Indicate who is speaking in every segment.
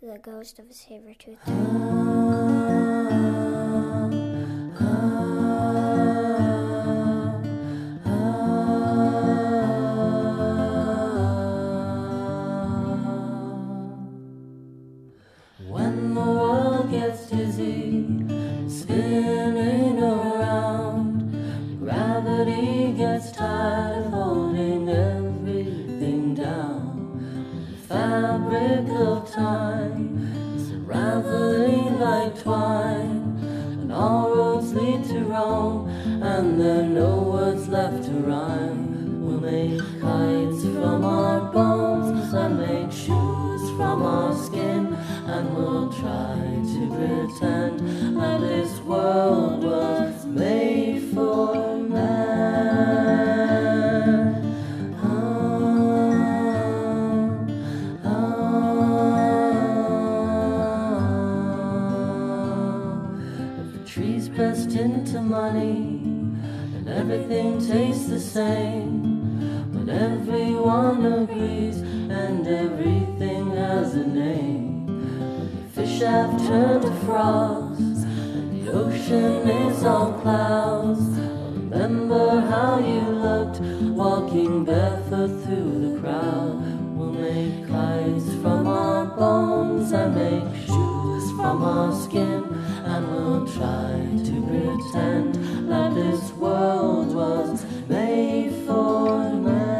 Speaker 1: the ghost of a saber-toothed
Speaker 2: When the world gets dizzy, spinning around, gravity gets tired of holding everything down. The fabric of time is unraveling like twine, and all roads lead to Rome, and there are no words left to rhyme. We'll make kites from our bones and make shoes from our skin, and we'll try to pretend that this world was made for man. If the tree's pressed into money and everything tastes the same, but everyone agrees and everything has a name. Fish have turned to frogs, and the ocean is all clouds. Remember how you looked, walking barefoot through the crowd. We'll make kites from our bones and make shoes from our skin, and we'll try to pretend that this world was made for man.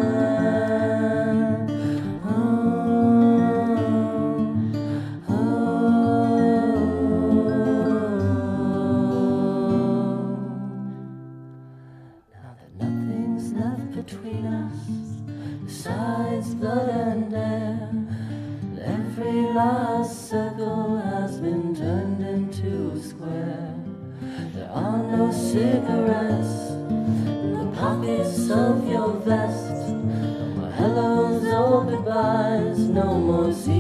Speaker 2: Nothing's left between us besides blood and air, and every last circle has been turned into a square. There are no cigarettes in the pockets of your vest, no more hellos or goodbyes, no more